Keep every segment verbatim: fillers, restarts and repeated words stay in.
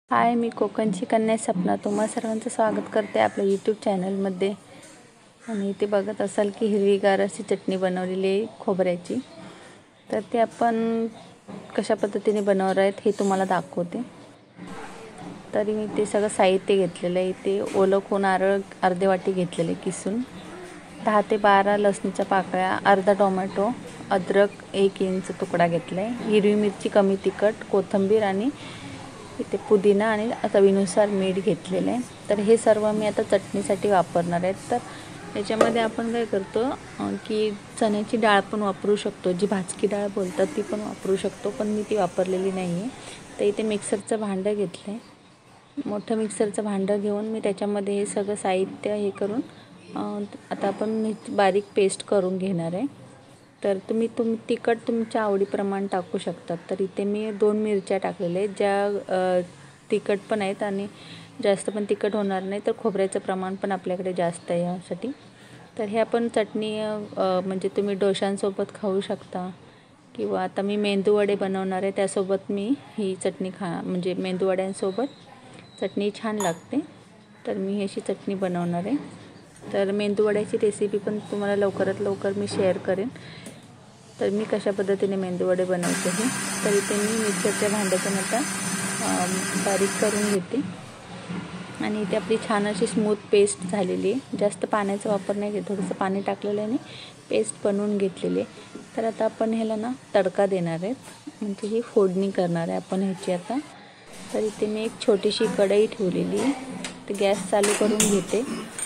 हाय, मी कोकणची कन्या सपना तुम्हा सर्वांचं स्वागत करते आपल्या यूट्यूब चॅनलमध्ये। आणि इथे बघत असाल की हिरवीगार अशी चटणी बनवलेली आहे खोबऱ्याची। तर ते आपण कशा पद्धतीने बनवणार आहेत हे तुम्हाला दाखवते। तरी मी ते सगळं साहित्य घेतलेलं आहे। इथे ओलं खून नारळ अर्धे वाटी घेतलेले किसून, दहा ते बारा लसणीच्या पाकळ्या, अर्धा टोमॅटो, अद्रक एक इंच तुकडा घेतला आहे, हिरवी मिरची कमी तिखट, कोथिंबीर आणि इथे पुदिना आणि चवीनुसार मीठ घेतलेलं आहे। तर हे सर्व मी आता चटणीसाठी वापरणार आहे। तर याच्यामध्ये आपण काय करतो की चण्याची डाळ पण वापरू शकतो, जी भाजकी डाळ बोलतात ती पण वापरू शकतो, पण मी ती वापरलेली नाही आहे। तर इथे मिक्सरचं भांडं घेतलं आहे। मोठं मिक्सरचं भांडं घेऊन मी त्याच्यामध्ये हे सगळं साहित्य हे करून आता आपण बारीक पेस्ट करून घेणार आहे। तर तुम्ही तुम तिखट तुमच्या आवडीप्रमाणे टाकू शकता। तर इथे मी दोन मिरच्या टाकलेल्या आहेत, ज्या तिखट पण आहेत आणि जास्त पण तिखट होणार नाही, तर खोबऱ्याचं प्रमाण पण आपल्याकडे जास्त आहे यासाठी। तर हे आपण चटणी म्हणजे तुम्ही डोशांसोबत खाऊ शकता, किंवा आता मी मेंदूवडे बनवणार आहे त्यासोबत मी ही चटणी खा म्हणजे मेंदूवड्यांसोबत चटणी छान लागते। तर मी अशी चटणी बनवणार आहे। तर मेंदूवड्याची रेसिपी पण तुम्हाला लवकरात लवकर मी शेअर करेन। तर मी कशा पद्धतीने मेंदूवडे बनवते हे, तर इथे मी मिक्सरच्या भांड्यातून आता बारीक करून घेते। आणि इथे आपली छान अशी स्मूथ पेस्ट झालेली आहे। जास्त पाण्याचा वापर नाही केला, थोडंसं पाणी टाकलेलं आहे आणि पेस्ट बनवून घेतलेली आहे। तर आता आपण ह्याला ना तडका देणार आहेत, म्हणजे ही फोडणी करणार आहे आपण ह्याची आता। तर इथे मी एक छोटीशी कढई ठेवलेली आहे। तर गॅस चालू करून घेते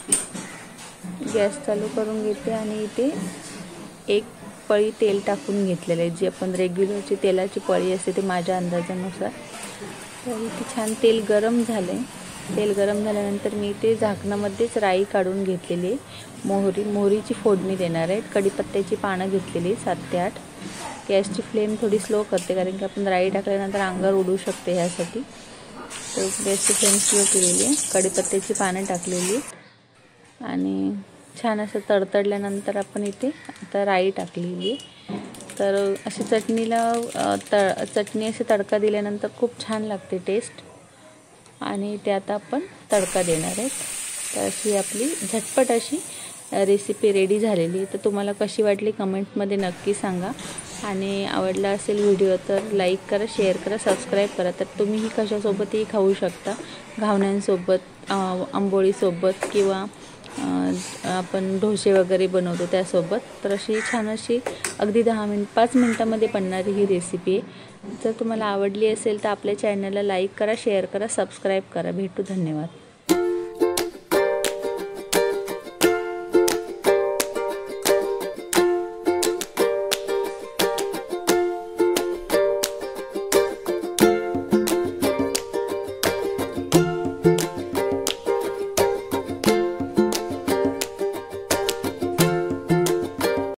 गॅस चालू करून घेते आणि इथे एक पळी तेल टाकून घेतलेलं आहे, जी आपण रेग्युलरची तेलाची पळी असते ते माझ्या अंदाजानुसार। तर इथे छान तेल गरम झाले। तेल गरम झाल्यानंतर मी ते झाकणामध्येच राई काढून घेतलेली आहे, मोहरी मोहरीची फोडणी देणार आहे, कढीपत्त्याची पानं घेतलेली सात ते आठ। गॅसची फ्लेम थोडी स्लो करते, कारण की आपण राई टाकल्यानंतर अंगावर उडू शकते ह्यासाठी। तर गॅसची फ्लेम स्लो केलेली आहे, कढीपत्त्याची पानं टाकलेली आणि छान असं तडतडल्यानंतर आपण इथे आता राई टाकलेली आहे। तर अशी चटणीला त चटणी अशी तडका दिल्यानंतर खूप छान लागते टेस्ट। आणि ते आता आपण तडका देणार आहेत। तर अशी आपली झटपट अशी रेसिपी रेडी झालेली आहे। तर तुम्हाला कशी वाटली कमेंटमध्ये नक्की सांगा। आणि आवडला असेल व्हिडिओ तर लाईक करा, शेअर करा, सबस्क्राईब करा। तर तुम्हीही कशासोबतही खाऊ शकता, घावण्यांसोबत, आंबोळीसोबत, किंवा आपण डोसे वगैरे बनवतो त्यासोबत। तर अशी छान अशी अगदी दहा मिनिट पाच मिनटामध्ये बनणारी ही रेसिपी आहे। जर तुम्हाला आवडली असेल तर आपल्या चॅनलला लाईक करा, शेअर करा, सबस्क्राईब करा। भेटू, धन्यवाद।